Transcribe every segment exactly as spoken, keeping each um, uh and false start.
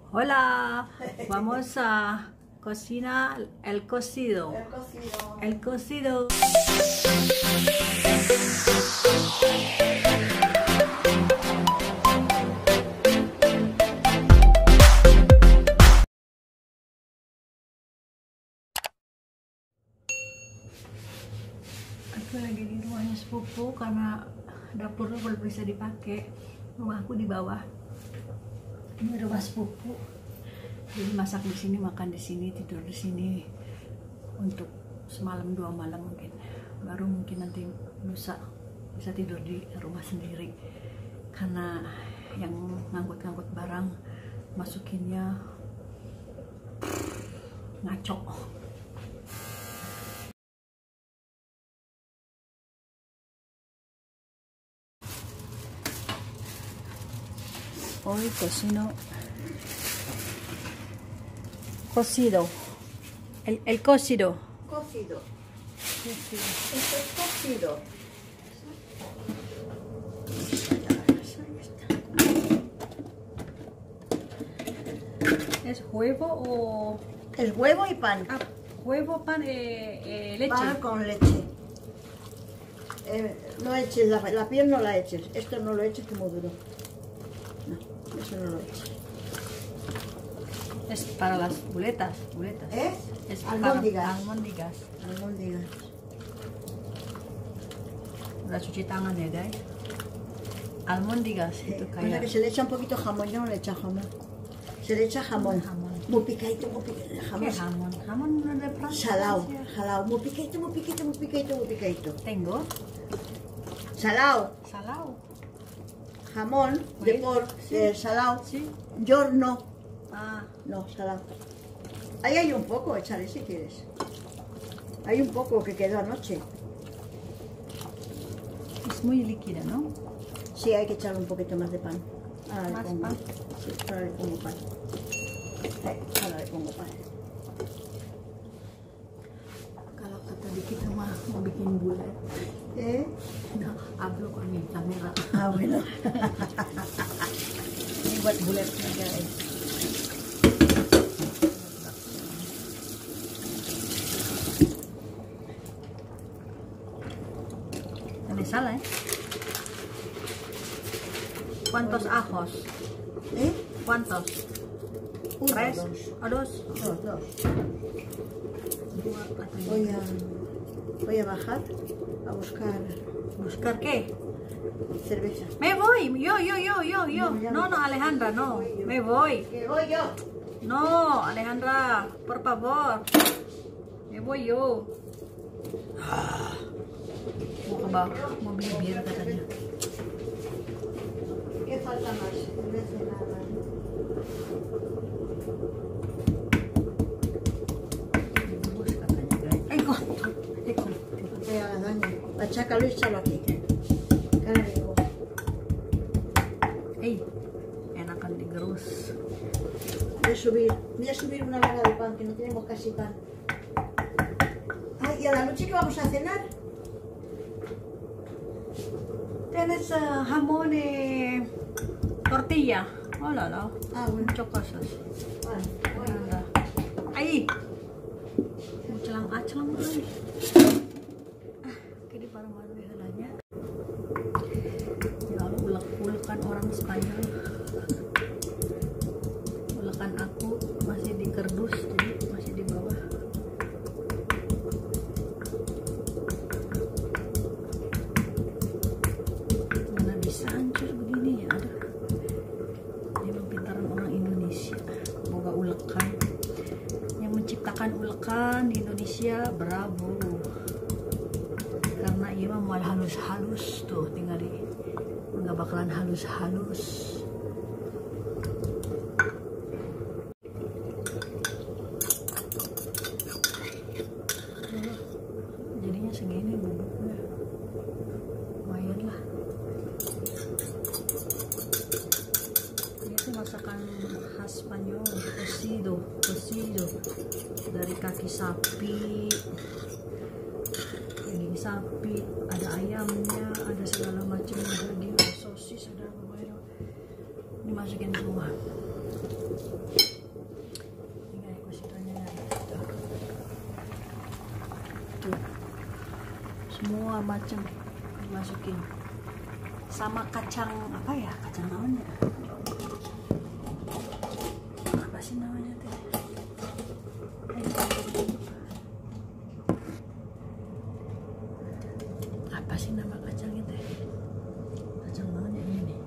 Hola, vamos a cocinar el cocido. El cocido. El cocido. Aku lagi di rumahnya sepupu karena dapurnya belum bisa dipakai. Rumahku di bawah. Ini rumah sepupu. Jadi masak di sini, makan di sini, tidur di sini untuk semalam dua malam mungkin. Baru mungkin nanti lusa bisa tidur di rumah sendiri. Karena yang ngangkut-ngangkut barang masukinnya ngaco. Hoy cocino cocido, el, el cocido. Cocido. Cocido. Esto es cocido. ¿Es huevo o...? Es huevo y pan. Ah, huevo, pan, eh, eh, leche. Pan con leche. Eh, no eches, la, la piel no la eches. Esto no lo eches que muy duro. No, eso no lo eches. Es para las buletas, buletas. ¿Eh? Es Almóndigas. para almóndigas. Almóndigas. Udah cuci tangan ya guys. Almóndigas Eh, itu pasa kayak que se le echa un poquito jamón, yo no le echo jamón. Se le echa jamón. Jamón. Muy picadito, muy picadito. Jamón. ¿Qué jamón? Jamón de Francia. Salao, salao. Muy picadito, muy picadito, muy picadito, muy picadito. Tengo Salao. salao. Jamón de Sí, porc, sí. eh, salao. Sí. Giorno. Ah, No, salado. Ahí hay un poco, échale si quieres. Hay un poco que quedó anoche. es muy líquida, ¿no? Sí, hay que echarle un poquito más de pan. Ahora Más le pongo. pan. Sí, ahora le pongo pan. Sí, ahora le pongo pan. Kalau kata di kita mah mau bikin bulat, ¿Eh? nah, upload con mi kamera. Ah, bueno. Ini buat bulatnya guys. Ada salah ya? ¿Cuántos ajos? ¿Eh? ¿Cuántos? Uno, ¿Tres? dos. ¿O dos? Dos, dos. Dua atau Voy tiga? a, voy a bajar a buscar ¿Buscar qué? cerveza. Me voy, yo, yo, yo, yo, yo. No, ya No, me no, voy. Alejandra, no. Me voy yo. Me voy. Que voy yo. No, Alejandra, por favor. Me voy yo. Mau ke bawah, mau beli bir katanya. ¿Qué falta más? Cerveza y nada. Bus katanya guys. Eh kok, eh kok. No te hagas daño. Achácalo y échalo aquí. Cara de huevo. Eh, enakan digerus. Voy a subir, voy a subir una laga de pan, que no tenemos casi pan. Ay, ¿y a la noche qué vamos a cenar? Tienes uh, jamón y tortilla. Oh la la, Ah, bueno. muchas cosas. Vale, bueno. Alejandra. Ahí. Mau celang acelang lagi. Ah, kini para malu ya nanya. Ya Allah, ulek-ulekan orang Spanyol. Ulekan aku masih di kerdus, jadi masih di bawah. Mana bisa hancur begini ya, aduh. Ini pintaran orang Indonesia, boga ulekan. Yang menciptakan ulekan di Indonesia, bravo. Karena iya mah mual halus-halus tuh, tinggal di nggak bakalan halus-halus. Jadinya segini bubuknya, lumayan lah. Ini tuh masakan khas Spanyol, cocido, cocido dari kaki sapi, daging sapi, ada ayamnya, ada segala macam daging, ada sosis, ada apa-apa. Dimasukin semua. Tinggal ikutin aja gitu. Tuh, semua macam dimasukin. Sama kacang apa ya? Kacang namanya? Apa sih namanya teh? Apa sih nama kacangnya teh? Kacang namanya ini nih.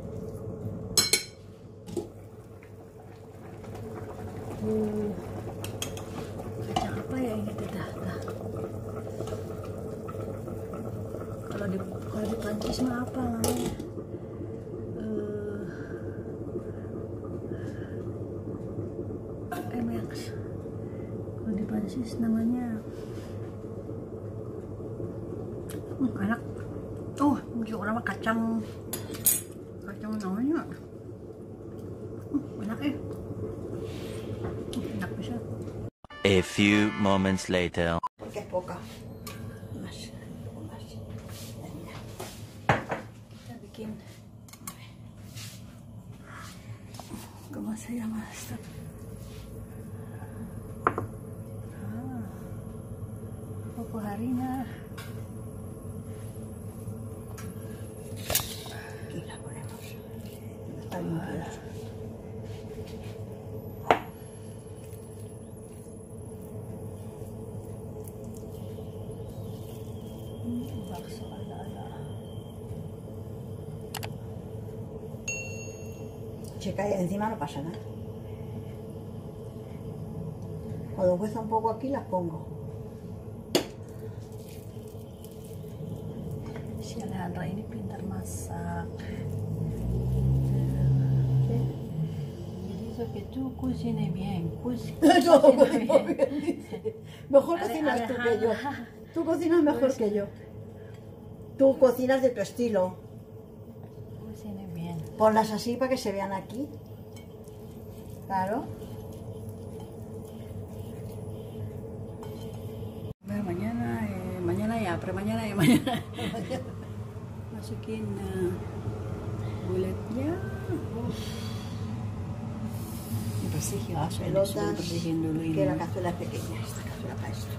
Uh, kacang apa ya ini teh? Dah, dah. Kalau di kalau di Prancis mah apa namanya? Uh, M X. Kalau di Prancis namanya hmm, enak. Oh, juga nama kacang kacang namanya hmm, enak eh. Hmm, enak bisa. A few moments later. Porque es poca. Más, un poco más. Kita bikin ¿cómo se llama esto? Ah, poco harina. Aquí la ponemos. Está limpio. Bakso ala-ala. Si cae encima no pasa nada. Cuando cueza un poco aquí las pongo. Si Alejandra ini pintar masak. Jadi so que tú cocines bien, cuis- No, cocina no, bien. mejor Ale- cocinas tú que yo. Alejandra. Tú cocinas mejor Pues- que yo. Tú cocinas de tu estilo. Cocine bien. Ponlas así para que se vean aquí. Claro. Nah, mañana, eh, mañana ya, pre mañana ya, mañana. Masukin uh, bulatnya. Bersih ya, saya Pelotas, disuruh bersihin dulu ini. que la cazuela es pequeña, esta cazuela para esto.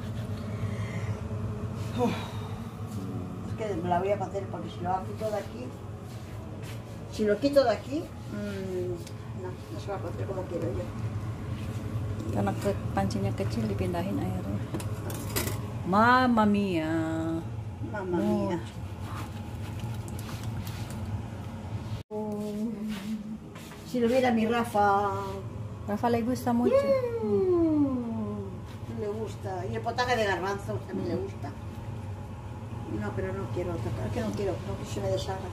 Uf. Es que me la voy a hacer porque si lo quito de aquí, si lo quito de aquí, mmm, no, no se va a hacer como quiero yo. Karena ke pancinya kecil dipindahin airnya. Mamma mia. Mamma Oh. mía. Oh. Si lo viera mi Rafa, Rafa le gusta mucho. mm, le gusta. Y el potaje de garbanzos también le gusta. No, pero no quiero, es que no quiero, no que se me deshaga.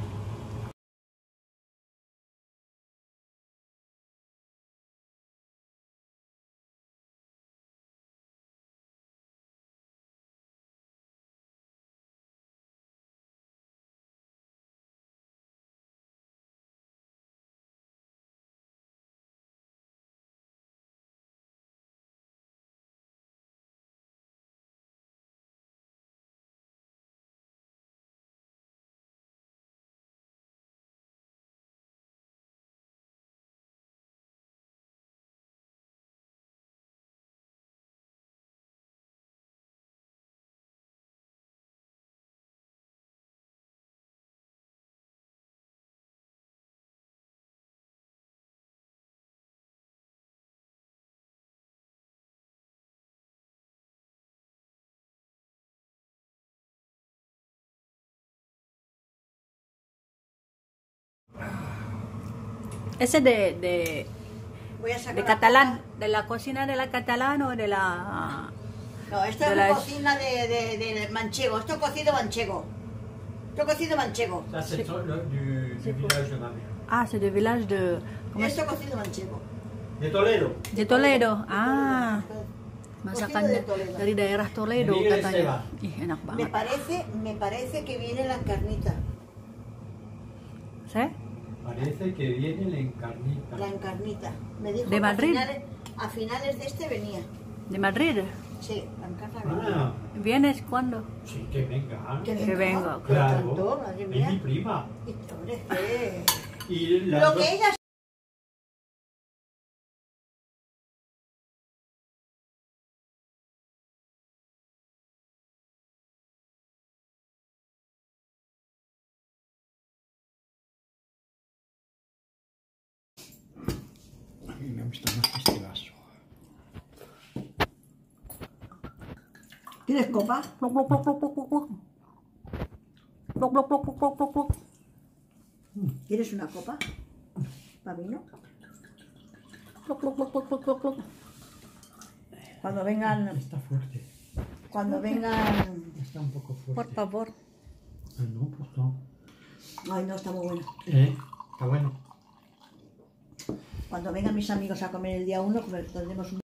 Ese de, de, Voy a sacar de la catalán, de la cocina de la catalán o de la... No, esto de es la- cocina de, de, de manchego. Esto es cocido manchego. Esto es cocido manchego. Ça, c'est sur le- du, du village de ma mère. Ah, c'est du village de... ¿cómo es? Esto es cocido manchego. De Toledo. De Toledo. Ah, masakan Cocido de da- Toledo. dari daerah Toledo De Miguel katanya. Esteban. Ih, enak Me banget. parece, me parece que viene la encarnita. Saya? Parece que viene la encarnita. La encarnita. Me dijo ¿De que Madrid? A finales, a finales de este venía. De Madrid. Sí, la encarna venía. Ah, ¿Vienes cuándo? sí, que venga. Que Que venga, Pero Claro. tanto, madre Es mía. mi prima. Y, hombre, que- Y las Lo dos- que ella A mí me gusta más este vaso. ¿Quieres copa? Ploc, ploc, ploc, ploc, ploc, ploc, ploc. Ploc, ploc, ploc, ploc, ploc, ploc, ploc. ¿Quieres una copa? ¿Para vino? Ploc, ploc, ploc, ploc, ploc, ploc, ploc. Cuando vengan, Está fuerte. cuando vengan... Está un poco fuerte. Por favor. Ah, no, pues no. Ay, no, está muy bueno. Eh, está bueno. Cuando vengan mis amigos a comer el día uno, tendremos un